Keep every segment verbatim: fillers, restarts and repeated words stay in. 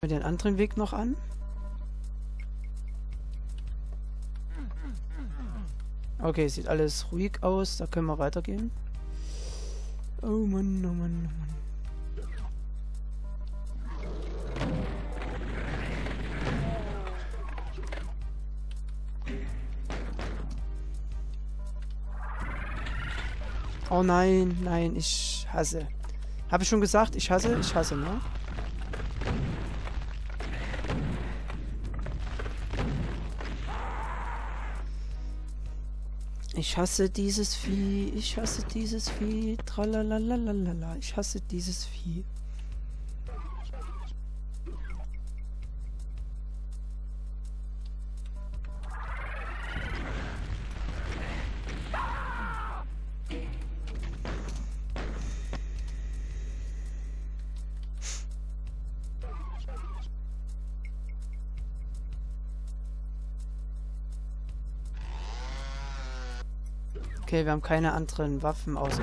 wir den anderen Weg noch an. Okay, sieht alles ruhig aus. Da können wir weitergehen. Oh Mann, oh Mann, oh Mann. Oh nein, nein, ich hasse. Habe ich schon gesagt, ich hasse, ich hasse, ne? Ich hasse dieses Vieh, ich hasse dieses Vieh, tralalalalala, ich hasse dieses Vieh. Okay, wir haben keine anderen Waffen außer...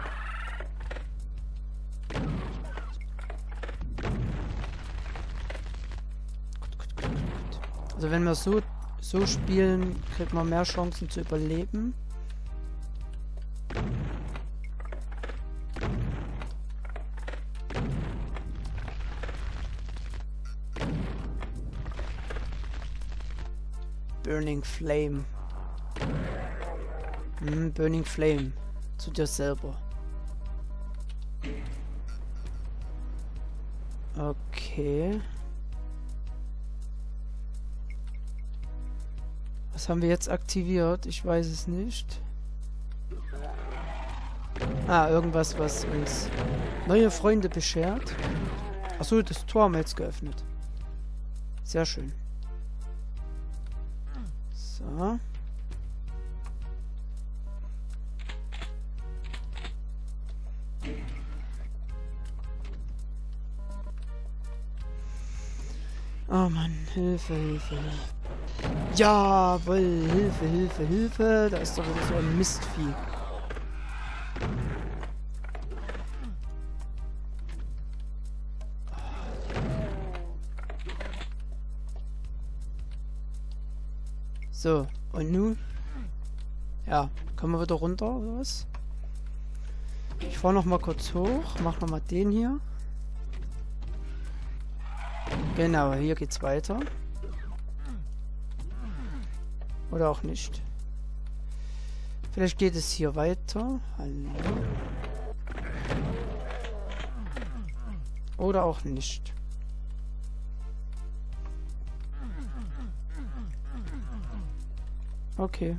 Also wenn wir so, so spielen, kriegt man mehr Chancen zu überleben. Burning Flame. Hm, Burning Flame. Zu dir selber. Okay. Was haben wir jetzt aktiviert? Ich weiß es nicht. Ah, irgendwas, was uns neue Freunde beschert. Achso, das Tor haben wir jetzt geöffnet. Sehr schön. So. Oh Mann, Hilfe, Hilfe. Jawohl, Hilfe, Hilfe, Hilfe. Da ist doch wieder so ein Mistvieh. So, und nun? Ja, kommen wir wieder runter, oder was? Ich fahre noch mal kurz hoch, mach noch mal den hier. Genau, hier geht's weiter. Oder auch nicht. Vielleicht geht es hier weiter. Hallo. Oder auch nicht. Okay.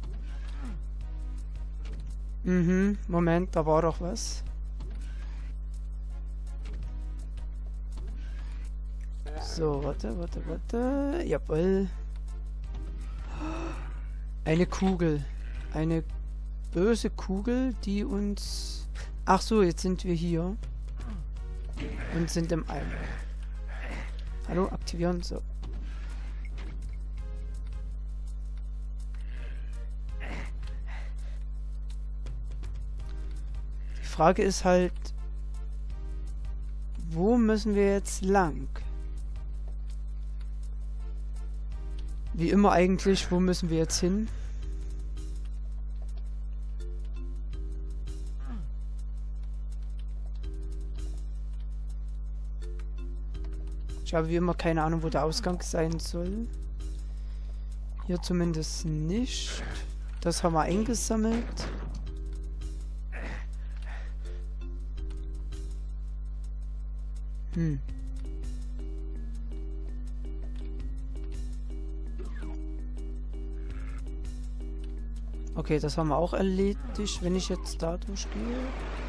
Mhm, Moment, da war doch was. So, warte, warte, warte. Jawohl. Eine Kugel. Eine böse Kugel, die uns... Ach so, jetzt sind wir hier. Und sind im Eimer. Hallo, aktivieren. So. Die Frage ist halt... Wo müssen wir jetzt lang? Wie immer eigentlich, wo müssen wir jetzt hin? Ich habe wie immer keine Ahnung, wo der Ausgang sein soll. Hier zumindest nicht. Das haben wir eingesammelt. Hm. Okay, das haben wir auch erledigt, wenn ich jetzt da durchgehe.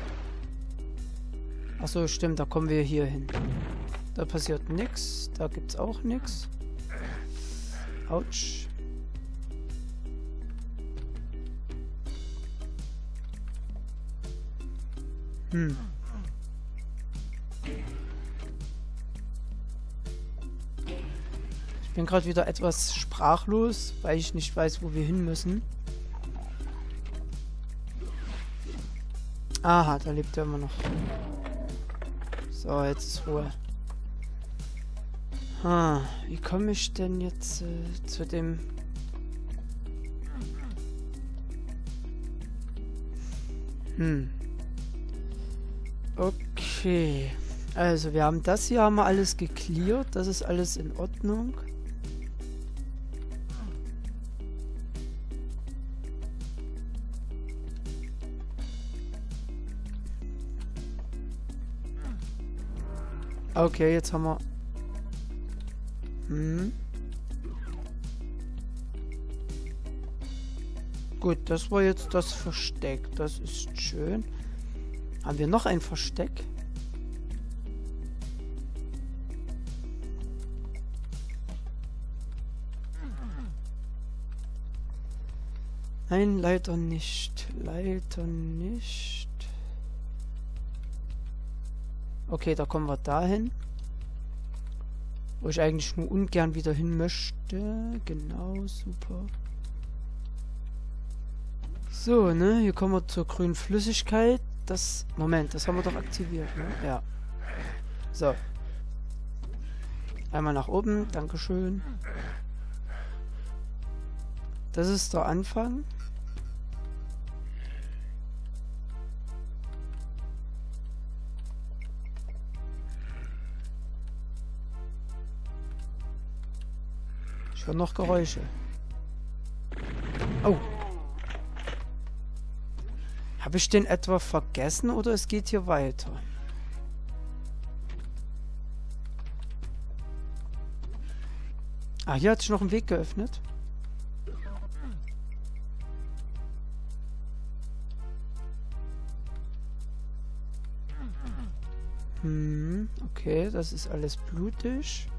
Achso, stimmt, da kommen wir hier hin. Da passiert nichts, da gibt's auch nichts. Autsch. Hm. Ich bin gerade wieder etwas sprachlos, weil ich nicht weiß, wo wir hin müssen. Aha, da lebt er immer noch. So, jetzt ist Ruhe. Ha, wie komme ich denn jetzt äh, zu dem... Hm. Okay. Also, wir haben das hier, haben wir alles geklärt. Das ist alles in Ordnung. Okay, jetzt haben wir... Hm. Gut, das war jetzt das Versteck. Das ist schön. Haben wir noch ein Versteck? Nein, leider nicht. Leider nicht. Okay, da kommen wir dahin. Wo ich eigentlich nur ungern wieder hin möchte. Genau, super. So, ne? Hier kommen wir zur grünen Flüssigkeit. Das... Moment, das haben wir doch aktiviert, ne? Ja. So. Einmal nach oben. Dankeschön. Das ist der Anfang. Ich höre noch Geräusche. Oh. Habe ich den etwa vergessen oder es geht hier weiter? Ah, hier hat sich noch ein Weg geöffnet. Hm, okay, das ist alles blutig.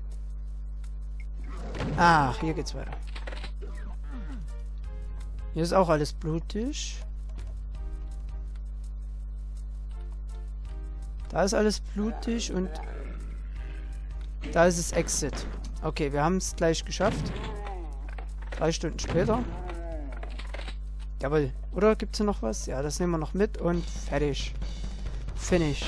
Ach, hier geht's weiter. Hier ist auch alles blutig. Da ist alles blutig und da ist es Exit. Okay, wir haben es gleich geschafft. Drei Stunden später. Jawohl. Oder gibt es noch was? Ja, das nehmen wir noch mit und fertig. Finish.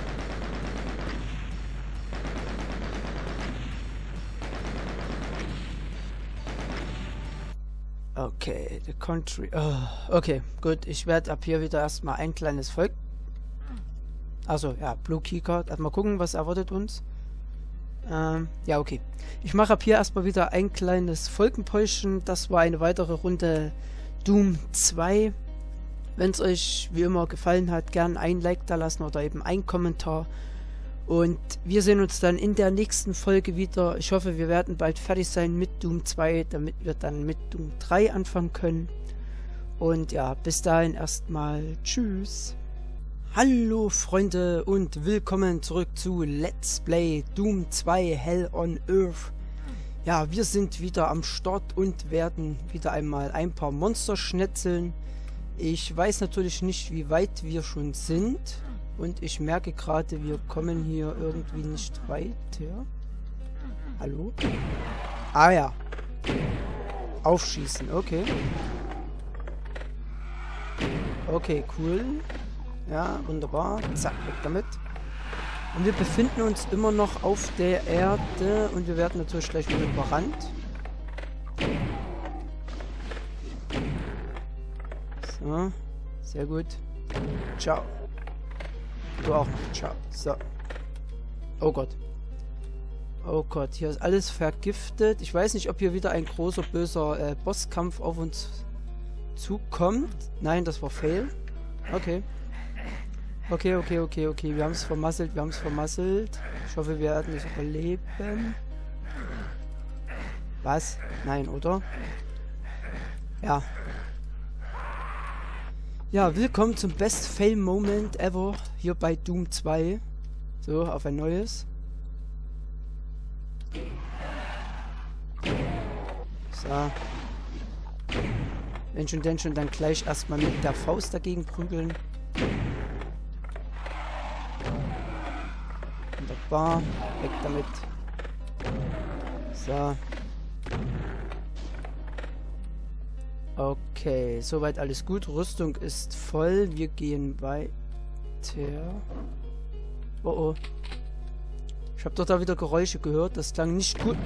Okay, the country. Oh, okay, gut. Ich werde ab hier wieder erstmal ein kleines Volk. Also, ja, Blue Keycard. Mal gucken, was erwartet uns. Ähm, ja, okay. Ich mache ab hier erstmal wieder ein kleines Folgenpäuschen. Das war eine weitere Runde Doom zwei. Wenn es euch wie immer gefallen hat, gern ein Like da lassen oder eben ein Kommentar. Und wir sehen uns dann in der nächsten Folge wieder. Ich hoffe, wir werden bald fertig sein mit Doom zwei, damit wir dann mit Doom drei anfangen können. Und ja, bis dahin erstmal tschüss. Hallo Freunde und willkommen zurück zu Let's Play Doom zwei Hell on Earth. Ja, wir sind wieder am Start und werden wieder einmal ein paar Monster schnetzeln. Ich weiß natürlich nicht, wie weit wir schon sind. Und ich merke gerade, wir kommen hier irgendwie nicht weiter. Hallo? Ah ja. Aufschießen, okay. Okay, cool. Ja, wunderbar. Zack, weg damit. Und wir befinden uns immer noch auf der Erde und wir werden natürlich gleich wieder überrannt. So, sehr gut. Ciao. Du auch noch. Ciao. So. Oh Gott. Oh Gott, hier ist alles vergiftet. Ich weiß nicht, ob hier wieder ein großer, böser äh, Bosskampf auf uns zukommt. Nein, das war Fail. Okay. Okay, okay, okay, okay. Wir haben es vermasselt, wir haben es vermasselt. Ich hoffe, wir werden es überleben. Was? Nein, oder? Ja. Ja, willkommen zum Best Fail Moment ever hier bei Doom zwei. So, auf ein neues. So. Wenn schon, denn schon, dann gleich erstmal mit der Faust dagegen prügeln. Wunderbar. Weg damit. So. Okay, soweit alles gut. Rüstung ist voll. Wir gehen weiter. Oh oh. Ich habe doch da wieder Geräusche gehört. Das klang nicht gut.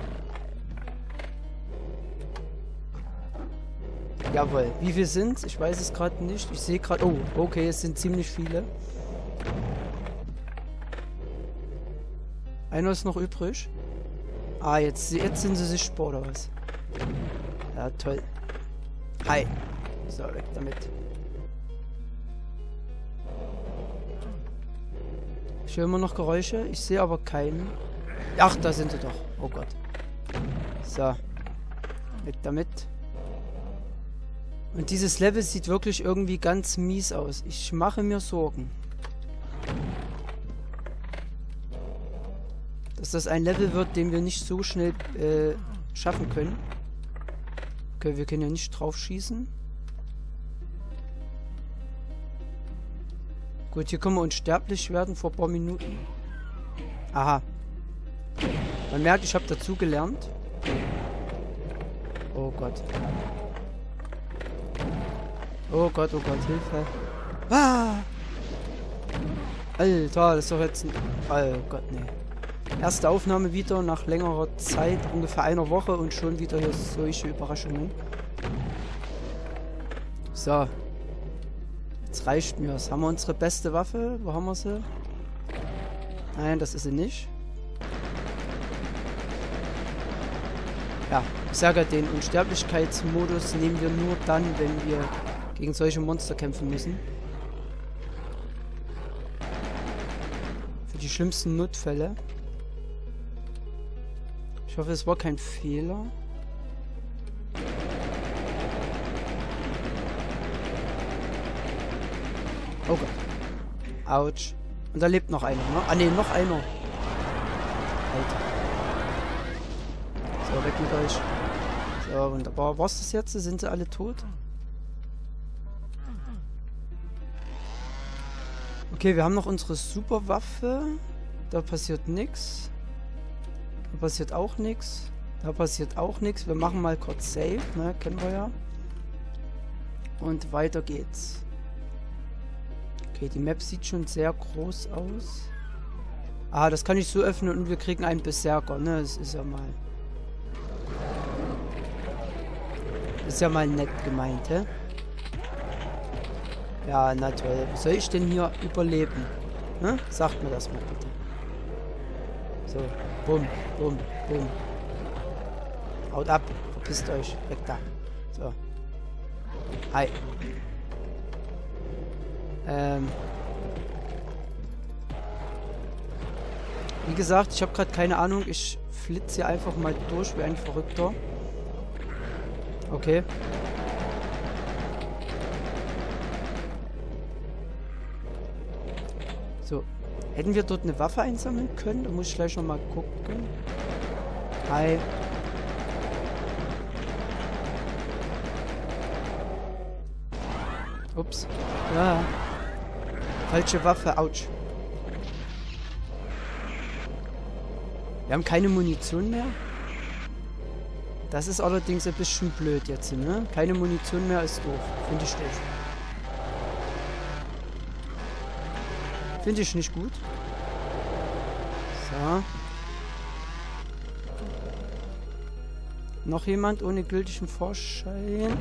Jawohl. Wie viel sind's? Ich weiß es gerade nicht. Ich sehe gerade... Oh, okay, es sind ziemlich viele. Einer ist noch übrig. Ah, jetzt, jetzt sind sie sichtbar, oder was? Ja, toll. Hi. So, weg damit. Ich höre immer noch Geräusche. Ich sehe aber keinen. Ach, da sind sie doch. Oh Gott. So. Weg damit. Und dieses Level sieht wirklich irgendwie ganz mies aus. Ich mache mir Sorgen. Dass das ein Level wird, den wir nicht so schnell äh, schaffen können. Okay, wir können ja nicht drauf schießen. Gut, hier können wir unsterblich werden vor ein paar Minuten. Aha. Man merkt, ich habe dazu gelernt. Oh Gott. Oh Gott, oh Gott, Hilfe. Ah! Alter, das ist doch jetzt ein... Oh Gott, nee. Erste Aufnahme wieder nach längerer Zeit, ungefähr einer Woche und schon wieder hier solche Überraschungen. So. Jetzt reicht mir es. Haben wir unsere beste Waffe? Wo haben wir sie? Nein, das ist sie nicht. Ja, ich sage, den Unsterblichkeitsmodus nehmen wir nur dann, wenn wir gegen solche Monster kämpfen müssen. Für die schlimmsten Notfälle. Ich hoffe, es war kein Fehler. Oh Gott. Autsch. Und da lebt noch einer, ne? Ah, ne, noch einer. Alter. So, weg mit euch. So, wunderbar. Was ist das jetzt? Sind sie alle tot? Okay, wir haben noch unsere Superwaffe. Da passiert nichts. Da passiert auch nichts. Da passiert auch nichts. Wir machen mal kurz Save, ne? Kennen wir ja. Und weiter geht's. Okay, die Map sieht schon sehr groß aus. Ah, das kann ich so öffnen und wir kriegen einen Berserker, ne? Das ist ja mal... Das ist ja mal nett gemeint, hä? Ja, na toll. Wie soll ich denn hier überleben? Ne? Sagt mir das mal bitte. So, bumm, bumm, bumm. Haut ab, verpisst euch, weg da. So. Hi. Ähm. Wie gesagt, ich habe gerade keine Ahnung. Ich flitze hier einfach mal durch wie ein Verrückter. Okay. So. Hätten wir dort eine Waffe einsammeln können? Da muss ich gleich noch mal gucken. Hi. Ups. Ja. Falsche Waffe. Autsch. Wir haben keine Munition mehr. Das ist allerdings ein bisschen blöd jetzt, ne? Keine Munition mehr ist doof. Finde ich nicht. Finde ich nicht gut. So. Noch jemand ohne gültigen Vorschein?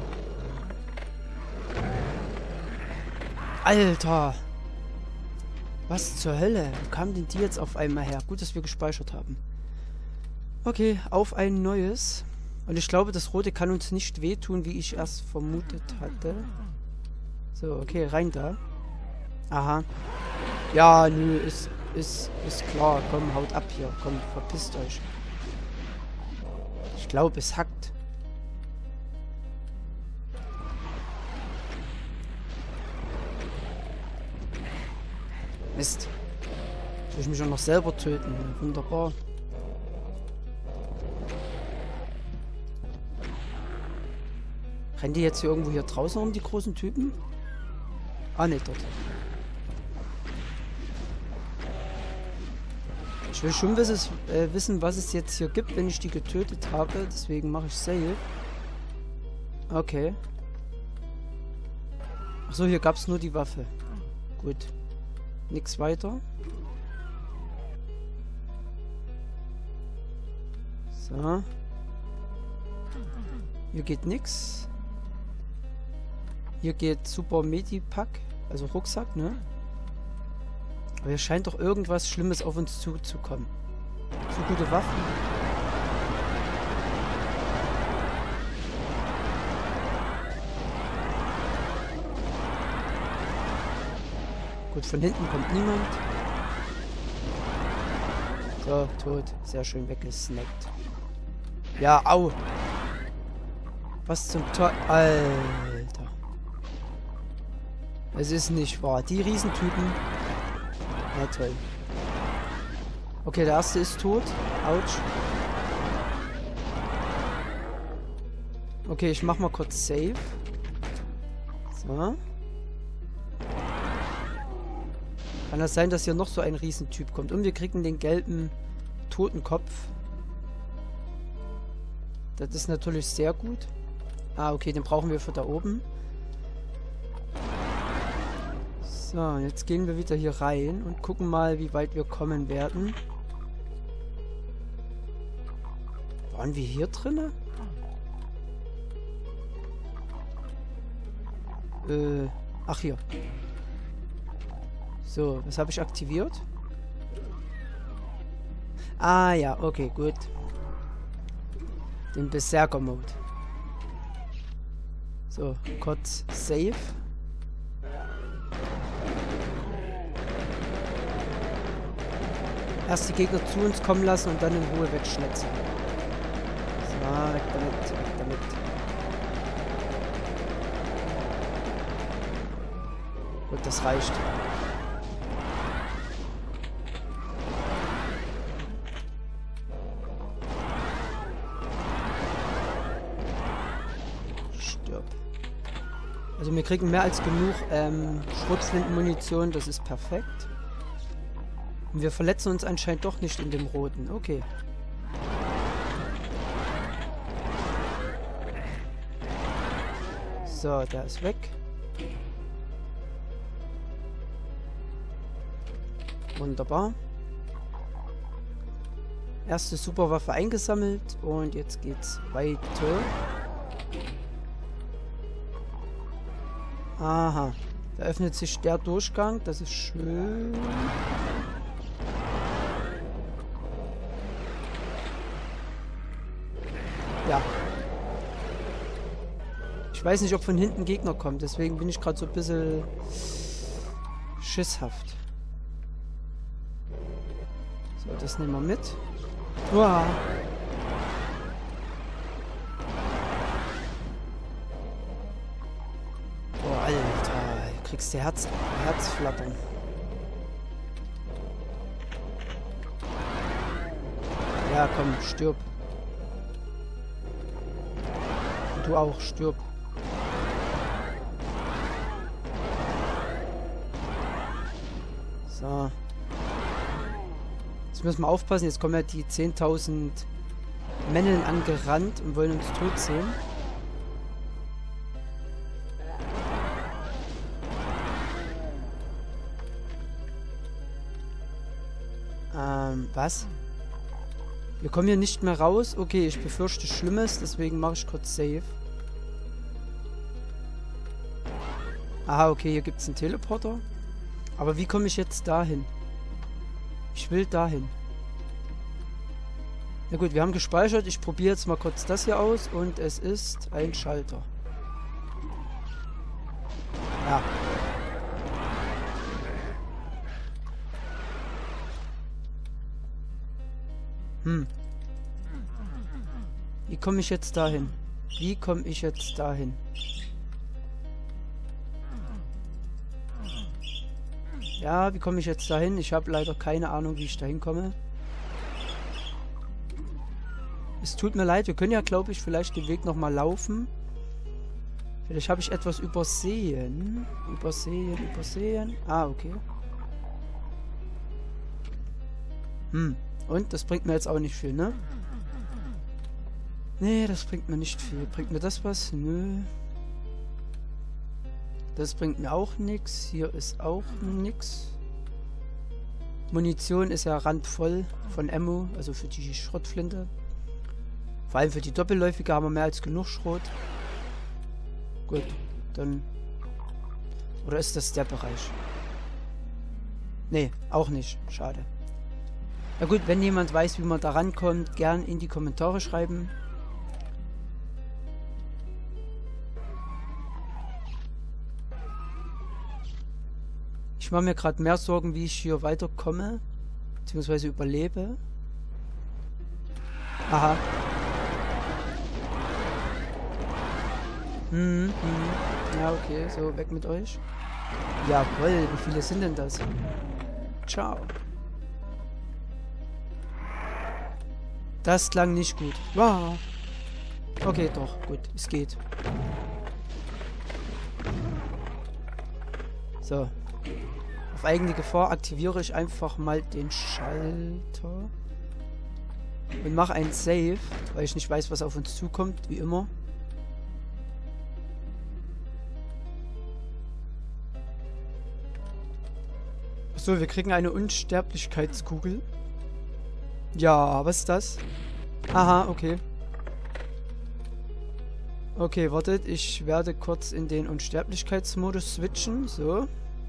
Alter! Was zur Hölle? Wo kamen denn die jetzt auf einmal her? Gut, dass wir gespeichert haben. Okay, auf ein neues. Und ich glaube, das Rote kann uns nicht wehtun, wie ich erst vermutet hatte. So, okay, rein da. Aha. Ja, nö, ist, ist, ist klar. Komm, haut ab hier. Komm, verpisst euch. Ich glaube, es hackt. Mist. Soll ich mich auch noch selber töten? Wunderbar. Rennen die jetzt hier irgendwo hier draußen rum, die großen Typen? Ah, ne, dort. Ich will schon wissen, äh, wissen, was es jetzt hier gibt, wenn ich die getötet habe. Deswegen mache ich Save. Okay. Achso, hier gab es nur die Waffe. Gut. Nix weiter. So. Hier geht nix. Hier geht Super Medipack, also Rucksack, ne? Aber hier scheint doch irgendwas Schlimmes auf uns zuzukommen. So gute Waffen. Gut, von hinten kommt niemand. So, tot. Sehr schön weggesnackt. Ja, au. Was zum Teufel. Alter. Es ist nicht wahr. Die Riesentypen. Ja, toll. Okay, der erste ist tot. Autsch. Okay, ich mach mal kurz Save. So. Kann das sein, dass hier noch so ein Riesentyp kommt? Und wir kriegen den gelben Totenkopf. Das ist natürlich sehr gut. Ah, okay, den brauchen wir für da oben. So, jetzt gehen wir wieder hier rein und gucken mal, wie weit wir kommen werden. Waren wir hier drinne? Äh, ach hier. So, was habe ich aktiviert? Ah ja, okay, gut. Den Berserker-Mode. So, kurz Save. Erst die Gegner zu uns kommen lassen und dann in Ruhe wegschnetzen. So, weg damit, weg damit. Gut, das reicht. Also wir kriegen mehr als genug ähm, Schrotflintenmunition, das ist perfekt. Und wir verletzen uns anscheinend doch nicht in dem Roten. Okay. So, der ist weg. Wunderbar. Erste Superwaffe eingesammelt und jetzt geht's weiter. Aha. Da öffnet sich der Durchgang. Das ist schön. Ja. Ich weiß nicht, ob von hinten Gegner kommt. Deswegen bin ich gerade so ein bisschen schisshaft. So, das nehmen wir mit. Uah. Alter, du kriegst dir Herz, Herzflattern. Ja, komm, stirb. Und du auch, stirb. So. Jetzt müssen wir aufpassen, jetzt kommen ja die zehntausend Männchen angerannt und wollen uns tot sehen. Ähm, was? Wir kommen hier nicht mehr raus. Okay, ich befürchte Schlimmes, deswegen mache ich kurz Save. Aha, okay, hier gibt es einen Teleporter. Aber wie komme ich jetzt dahin? Ich will dahin. Na gut, wir haben gespeichert. Ich probiere jetzt mal kurz das hier aus und es ist ein Schalter. Ja. Hm. Wie komme ich jetzt dahin? Wie komme ich jetzt dahin? Ja, wie komme ich jetzt dahin? Ich habe leider keine Ahnung, wie ich dahin komme. Es tut mir leid, wir können ja, glaube ich, vielleicht den Weg nochmal laufen. Vielleicht habe ich etwas übersehen. Übersehen, übersehen. Ah, okay. Hm. Und? Das bringt mir jetzt auch nicht viel, ne? Nee, das bringt mir nicht viel. Bringt mir das was? Nö. Das bringt mir auch nichts. Hier ist auch nichts. Munition ist ja randvoll von Ammo, also für die Schrotflinte. Vor allem für die Doppelläufige haben wir mehr als genug Schrot. Gut, dann... Oder ist das der Bereich? Nee, auch nicht. Schade. Na gut, wenn jemand weiß, wie man da rankommt, gern in die Kommentare schreiben. Ich mache mir gerade mehr Sorgen, wie ich hier weiterkomme. Beziehungsweise überlebe. Aha. Hm, hm. Ja, okay. So, weg mit euch. Jawohl, wie viele sind denn das? Ciao. Das klang nicht gut. Wow. Okay, doch. Gut, es geht. So. Auf eigene Gefahr aktiviere ich einfach mal den Schalter. Und mache ein Save, weil ich nicht weiß, was auf uns zukommt, wie immer. So, wir kriegen eine Unsterblichkeitskugel. Ja, was ist das? Aha, okay. Okay, wartet, ich werde kurz in den Unsterblichkeitsmodus switchen. So.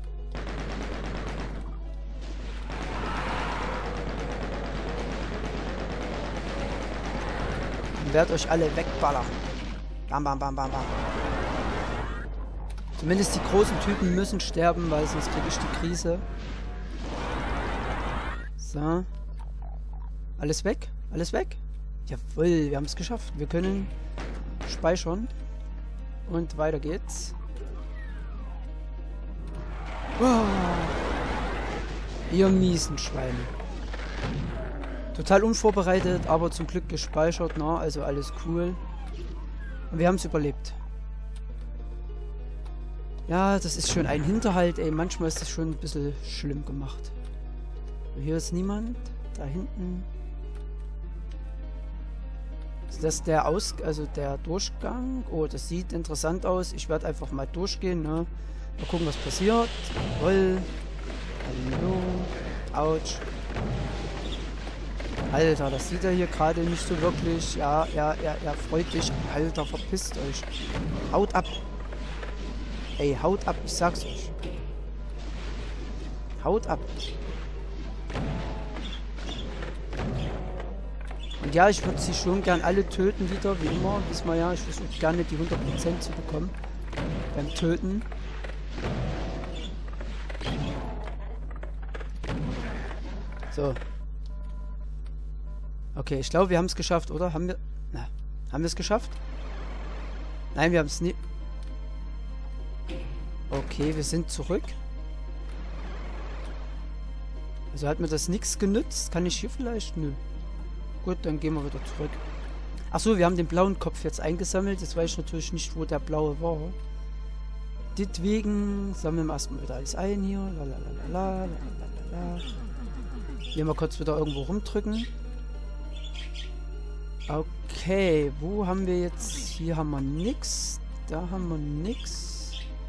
Und werde euch alle wegballern. Bam, bam, bam, bam, bam. Zumindest die großen Typen müssen sterben, weil sonst kriege ich die Krise. So. Alles weg? Alles weg? Jawohl, wir haben es geschafft. Wir können speichern. Und weiter geht's. Oh. Ihr miesen Schweine. Total unvorbereitet, aber zum Glück gespeichert, na, also alles cool. Und wir haben es überlebt. Ja, das ist schon ein Hinterhalt, ey. Manchmal ist das schon ein bisschen schlimm gemacht. Hier ist niemand. Da hinten. Ist das der Aus... also der Durchgang? Oh, das sieht interessant aus. Ich werde einfach mal durchgehen, ne? Mal gucken, was passiert. Jawohl. Hallo. Autsch. Alter, das sieht er hier gerade nicht so wirklich. Ja, ja, ja, ja, freut dich. Alter, verpisst euch. Haut ab. Ey, haut ab, ich sag's euch. Haut ab. Und ja, ich würde sie schon gern alle töten wieder, wie immer. Diesmal ja, ich versuche gerne die hundert Prozent zu bekommen. Beim Töten. So. Okay, ich glaube, wir haben es geschafft, oder? Haben wir... Na, haben wir es geschafft? Nein, wir haben es nie... Okay, wir sind zurück. Also hat mir das nichts genützt. Kann ich hier vielleicht? Nö. Gut, dann gehen wir wieder zurück. Achso, wir haben den blauen Kopf jetzt eingesammelt. Jetzt weiß ich natürlich nicht, wo der blaue war. Deswegen sammeln wir erstmal wieder alles ein hier. Lalalala, lalalala. Hier mal kurz wieder irgendwo rumdrücken. Okay, wo haben wir jetzt... Hier haben wir nix. Da haben wir nix.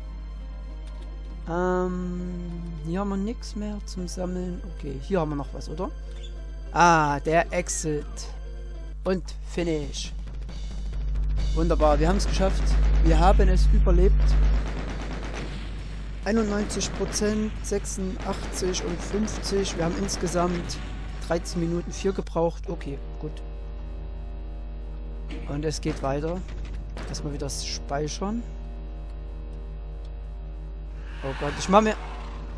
Ähm, hier haben wir nichts mehr zum Sammeln. Okay, hier haben wir noch was, oder? Ah, der Exit. Und Finish. Wunderbar, wir haben es geschafft. Wir haben es überlebt. einundneunzig Prozent, sechsundachtzig und fünfzig. Wir haben insgesamt dreizehn Minuten vier gebraucht. Okay, gut. Und es geht weiter. Erstmal wieder das Speichern. Oh Gott, ich mache mir...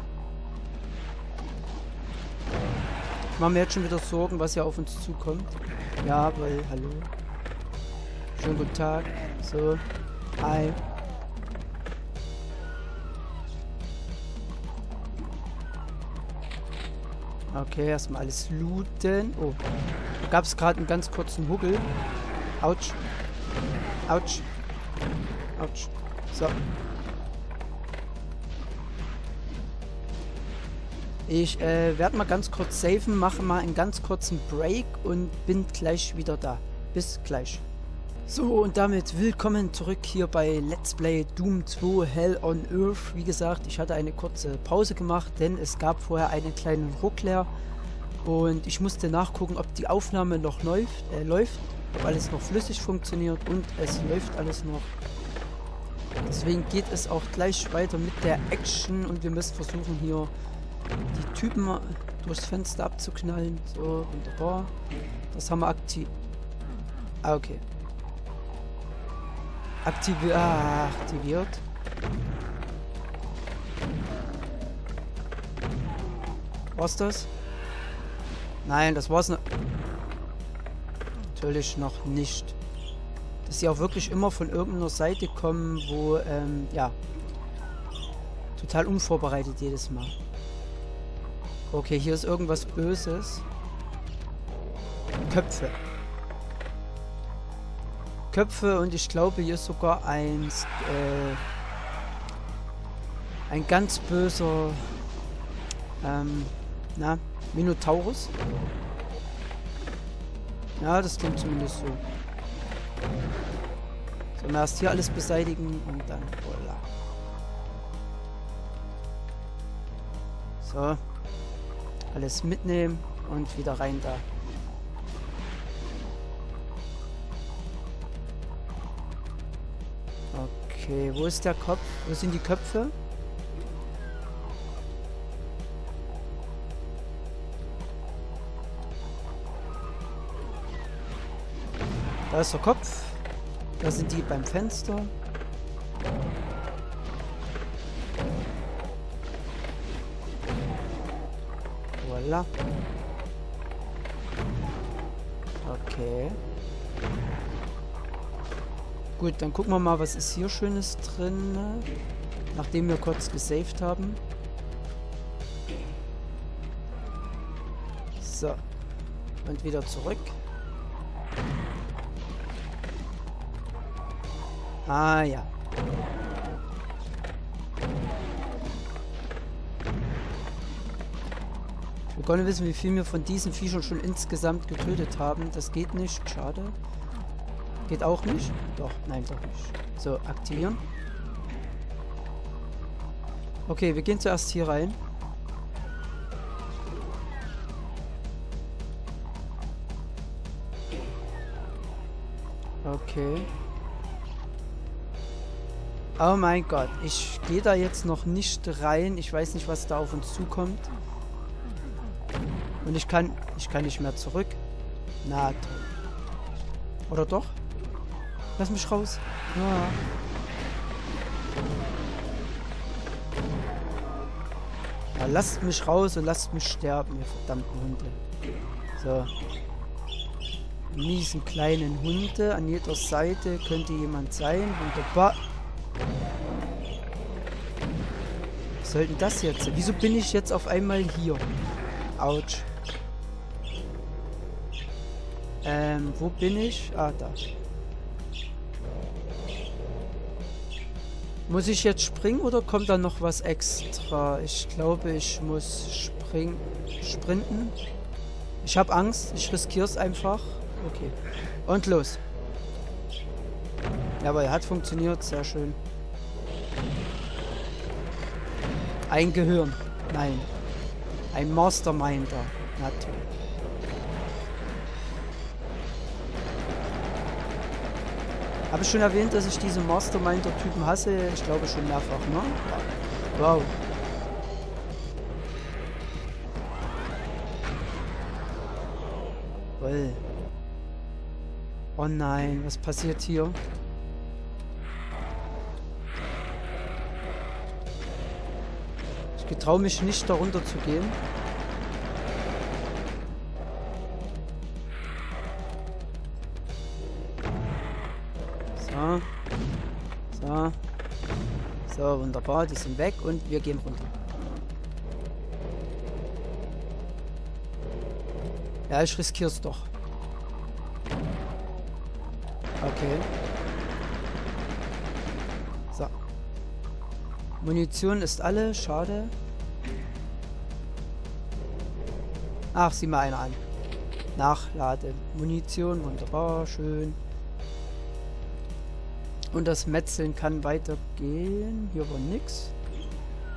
Ich mache mir jetzt schon wieder Sorgen, was hier auf uns zukommt. Ja, weil, hallo. Schönen guten Tag. So. Hi. Okay, erstmal alles looten. Oh. Da gab es gerade einen ganz kurzen Huggel. Autsch. Autsch. Autsch. So. Ich äh, werde mal ganz kurz saven, mache mal einen ganz kurzen Break und bin gleich wieder da. Bis gleich. So, und damit willkommen zurück hier bei Let's Play Doom zwei Hell on Earth. Wie gesagt, ich hatte eine kurze Pause gemacht, denn es gab vorher einen kleinen Ruckler. Und ich musste nachgucken, ob die Aufnahme noch läuft. Äh, läuft. ob alles noch flüssig funktioniert und es läuft alles noch. Deswegen geht es auch gleich weiter mit der Action und wir müssen versuchen hier die Typen durchs Fenster abzuknallen. So, wunderbar. Das haben wir aktiv... Ah, okay. Aktivi ah, aktiviert. War's das? Nein, das war's noch... Natürlich noch nicht. Dass sie auch wirklich immer von irgendeiner Seite kommen, wo, ähm, ja, total unvorbereitet jedes Mal. Okay, hier ist irgendwas Böses. Köpfe. Köpfe und ich glaube, hier ist sogar ein, äh, ein ganz böser, ähm, na, Minotaurus. Ja, das klingt zumindest so. So, erst hier alles beseitigen und dann voila. So. Alles mitnehmen und wieder rein da. Okay, wo ist der Kopf? Wo sind die Köpfe? Da ist der Kopf. Da sind die beim Fenster. Voila. Okay. Gut, dann gucken wir mal, was ist hier Schönes drin. Nachdem wir kurz gesaved haben. So. Und wieder zurück. Ah ja. Wir können wissen, wie viel wir von diesen Viechern schon insgesamt getötet haben. Das geht nicht. Schade. Geht auch nicht? Doch, nein, doch nicht. So, aktivieren. Okay, wir gehen zuerst hier rein. Okay. Oh mein Gott, ich gehe da jetzt noch nicht rein. Ich weiß nicht, was da auf uns zukommt. Und ich kann, ich kann nicht mehr zurück. Na toll. Oder doch? Lass mich raus. Ja. Ja, lasst mich raus und lasst mich sterben, ihr verdammten Hunde. So. Miesen kleinen Hunde. An jeder Seite könnte jemand sein. Wunderbar. Was soll denn das jetzt? Wieso bin ich jetzt auf einmal hier? Autsch. Ähm, wo bin ich? Ah, da. Muss ich jetzt springen oder kommt da noch was extra? Ich glaube, ich muss springen, sprinten. Ich habe Angst. Ich riskiere es einfach. Okay. Und los. Jawohl, hat funktioniert. Sehr schön. Ein Gehirn. Nein. Ein Masterminder. Natürlich. Habe ich schon erwähnt, dass ich diese Masterminder-Typen hasse? Ich glaube schon mehrfach, ne? Wow. Toll. Oh nein, was passiert hier? Ich getraue mich nicht, darunter zu gehen. So. So. So, wunderbar. Die sind weg und wir gehen runter. Ja, ich riskiere es doch. Okay. So. Munition ist alle. Schade. Ach, sieh mal einer an. Nachlade. Munition. Wunderbar. Schön. Und das Metzeln kann weitergehen. Hier war nix.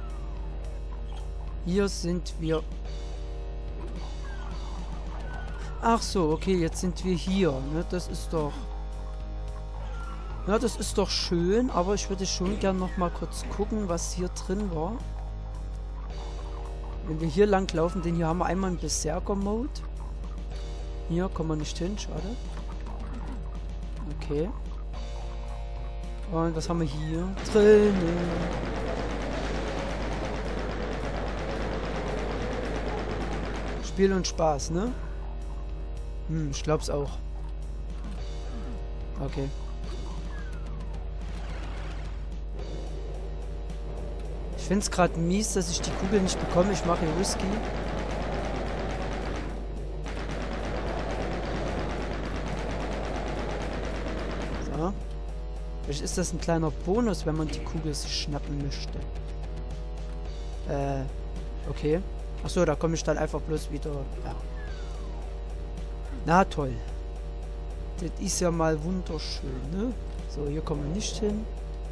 Hier sind wir... Ach so, okay, jetzt sind wir hier. Ne? Das ist doch... Ja, das ist doch schön, aber ich würde schon gern noch mal kurz gucken, was hier drin war. Wenn wir hier lang laufen, denn hier haben wir einmal einen Berserker-Mode. Hier kommen wir nicht hin, schade. Okay. Und was haben wir hier drin? Spiel und Spaß, ne? Hm, ich glaub's auch. Okay. Ich find's gerade mies, dass ich die Kugel nicht bekomme. Ich mache hier Whisky. So. Vielleicht ist das ein kleiner Bonus, wenn man die Kugel sich schnappen möchte. Äh, okay. Achso, da komme ich dann einfach bloß wieder... Ja. Na toll. Das ist ja mal wunderschön, ne? So, hier kommen wir nicht hin.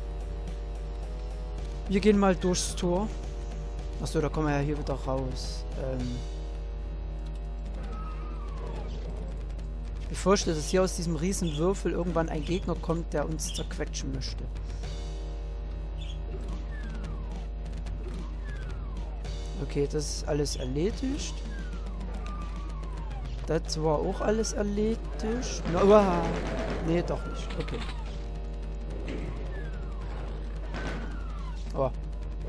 Wir gehen mal durchs Tor. Achso, da kommen wir ja hier wieder raus. Ähm ich befürchte, dass hier aus diesem riesen Würfel irgendwann ein Gegner kommt, der uns zerquetschen möchte. Okay, das ist alles erledigt. Das war auch alles erledigt. No, uh, nee, doch nicht. Okay. Oh.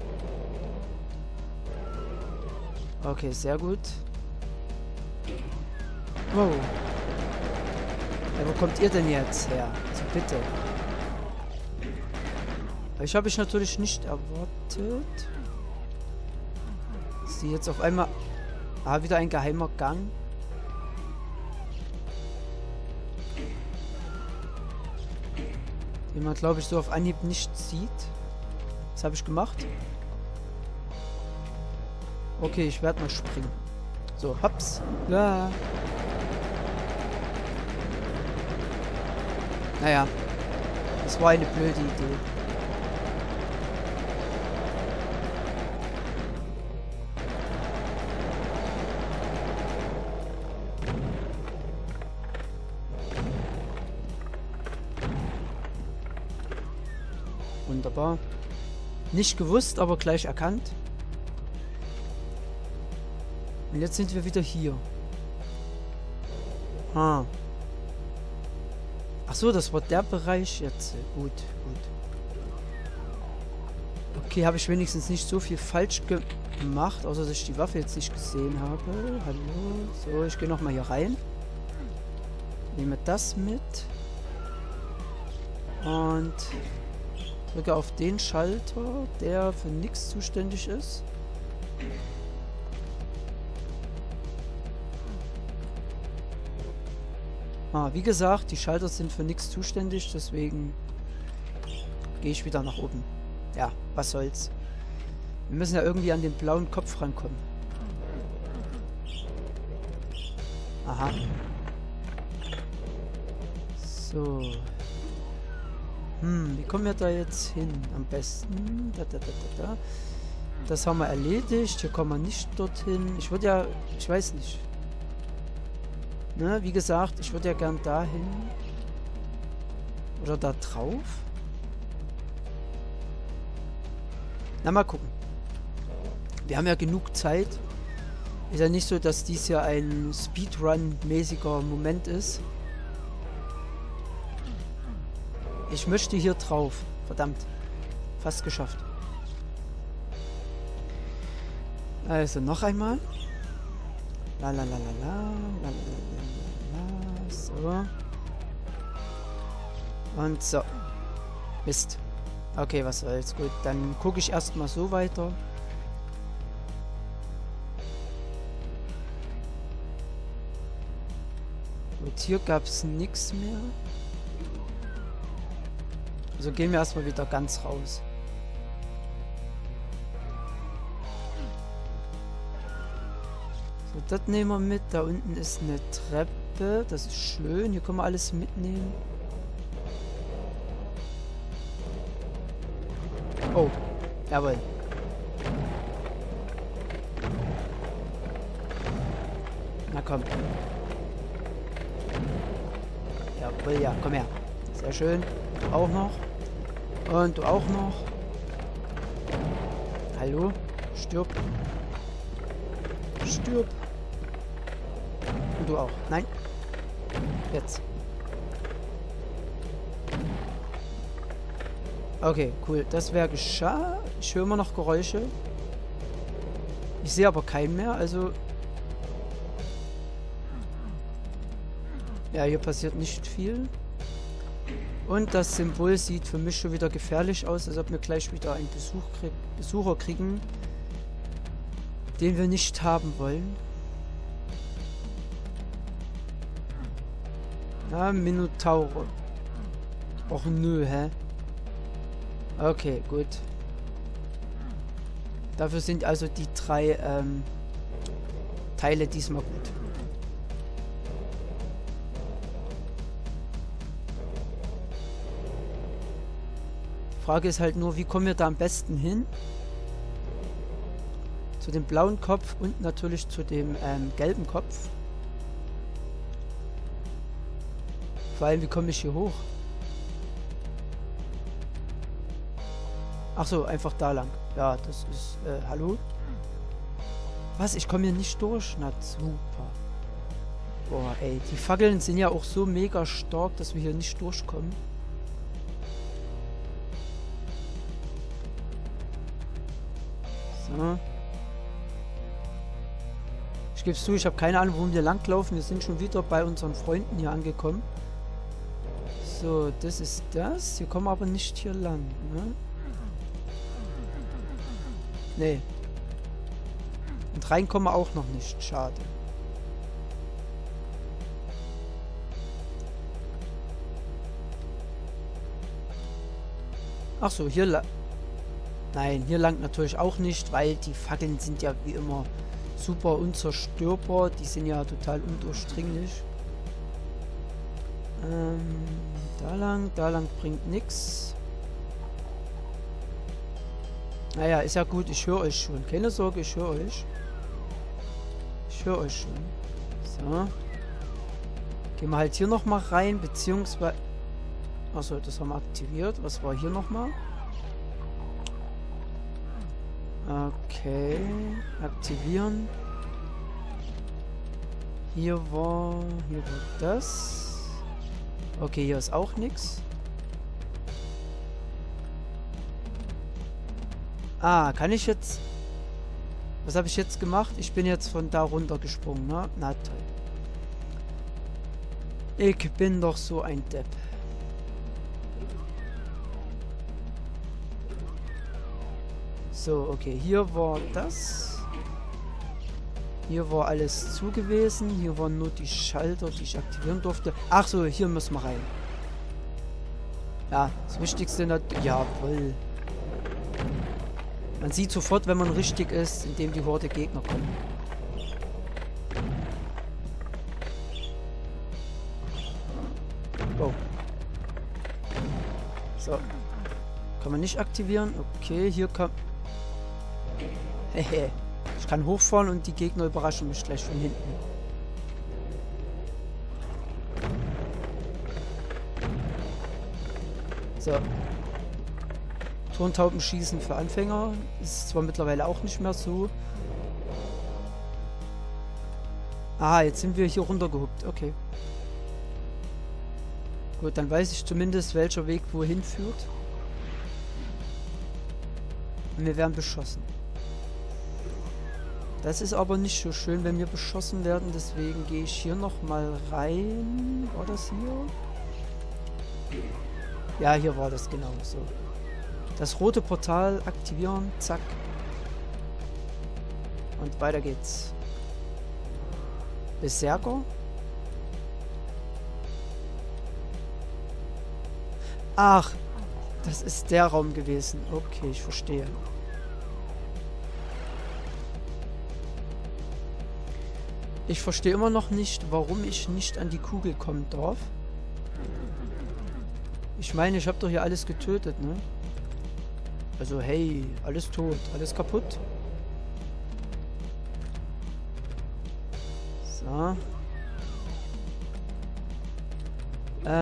Okay, sehr gut. Wow. Ja, wo kommt ihr denn jetzt her? Also bitte. Ich habe ich natürlich nicht erwartet. Ist die jetzt auf einmal... Ah, wieder ein geheimer Gang. Den man, glaube ich, so auf Anhieb nicht sieht. Was habe ich gemacht? Okay, ich werde mal springen. So, hops. Ja. Naja. Das war eine blöde Idee. Wunderbar. Nicht gewusst, aber gleich erkannt. Und jetzt sind wir wieder hier. Ah. Ach so, das war der Bereich jetzt. Gut, gut. Okay, habe ich wenigstens nicht so viel falsch gemacht, außer dass ich die Waffe jetzt nicht gesehen habe. Hallo. So, ich gehe nochmal hier rein. Nehme das mit. Und drücke auf den Schalter, der für nichts zuständig ist. Ah, wie gesagt, die Schalter sind für nichts zuständig, deswegen gehe ich wieder nach oben. Ja, was soll's. Wir müssen ja irgendwie an den blauen Kopf rankommen. Aha. So. Hm, wie kommen wir da jetzt hin? Am besten. Da, da, da, da, da. Das haben wir erledigt. Hier kommen wir nicht dorthin. Ich würde ja... Ich weiß nicht. Ne, wie gesagt, ich würde ja gern dahin. Oder da drauf. Na, mal gucken. Wir haben ja genug Zeit. Ist ja nicht so, dass dies ja ein Speedrun-mäßiger Moment ist. Ich möchte hier drauf. Verdammt. Fast geschafft. Also noch einmal. La la la la la la la la la. So. Und so. Mist. Okay, was soll's. Gut, dann gucke ich erstmal so weiter. Und hier gab es nichts mehr. Also gehen wir erstmal wieder ganz raus. So, das nehmen wir mit. Da unten ist eine Treppe. Das ist schön. Hier können wir alles mitnehmen. Oh, jawohl. Na komm. Jawohl, ja, komm her. Sehr schön. Du auch noch. Und du auch noch. Hallo? Stirb. Stirb. Und du auch. Nein. Jetzt. Okay, cool. Das wäre geschah. Ich höre immer noch Geräusche. Ich sehe aber keinen mehr, also... Ja, hier passiert nicht viel. Und das Symbol sieht für mich schon wieder gefährlich aus, als ob wir gleich wieder einen Besuch krieg Besucher kriegen, den wir nicht haben wollen. Na, Minotaure. Och nö, hä? Okay, gut. Dafür sind also die drei ähm, Teile diesmal gut. Die Frage ist halt nur, wie kommen wir da am besten hin? Zu dem blauen Kopf und natürlich zu dem ähm, gelben Kopf. Vor allem, wie komme ich hier hoch? Ach so, einfach da lang. Ja, das ist... Äh, hallo? Was? Ich komme hier nicht durch? Na, super. Boah, ey. Die Fackeln sind ja auch so mega stark, dass wir hier nicht durchkommen. So. Ich gebe es zu, ich habe keine Ahnung, worum wir langlaufen. Wir sind schon wieder bei unseren Freunden hier angekommen. So, das ist das. Wir kommen aber nicht hier lang, ne? Nee. Und reinkommen wir auch noch nicht. Schade. Ach so, hier lang. Nein, hier lang natürlich auch nicht, weil die Fackeln sind ja wie immer super unzerstörbar. Die sind ja total undurchdringlich. Ähm, da lang, da lang bringt nichts. Naja, ist ja gut, ich höre euch schon. Keine Sorge, ich höre euch. Ich höre euch schon. So. Gehen wir halt hier nochmal rein, beziehungsweise... Achso, das haben wir aktiviert. Was war hier nochmal? Okay. Aktivieren. Hier war... Hier war das. Okay, hier ist auch nichts. Ah, kann ich jetzt... Was habe ich jetzt gemacht? Ich bin jetzt von da runter gesprungen, ne? Na toll. Ich bin doch so ein Depp. So, okay. Hier war das. Hier war alles zu gewesen. Hier waren nur die Schalter, die ich aktivieren durfte. Ach so, hier müssen wir rein. Ja, das Wichtigste... Jawohl. Man sieht sofort, wenn man richtig ist, indem die Horde Gegner kommen. Oh. So. Kann man nicht aktivieren. Okay, hier kann... Hehe. Ich kann hochfahren und die Gegner überraschen mich gleich von hinten. So. Tontaubenschießen für Anfänger. Ist zwar mittlerweile auch nicht mehr so. Ah, jetzt sind wir hier runtergehuckt. Okay. Gut, dann weiß ich zumindest, welcher Weg wohin führt. Und wir werden beschossen. Das ist aber nicht so schön, wenn wir beschossen werden. Deswegen gehe ich hier nochmal rein. War das hier? Ja, hier war das genau so. Das rote Portal aktivieren. Zack. Und weiter geht's. Berserker. Ach, das ist der Raum gewesen. Okay, ich verstehe. Ich verstehe immer noch nicht, warum ich nicht an die Kugel kommen darf. Ich meine, ich habe doch hier alles getötet, ne? Also, hey, alles tot, alles kaputt. So.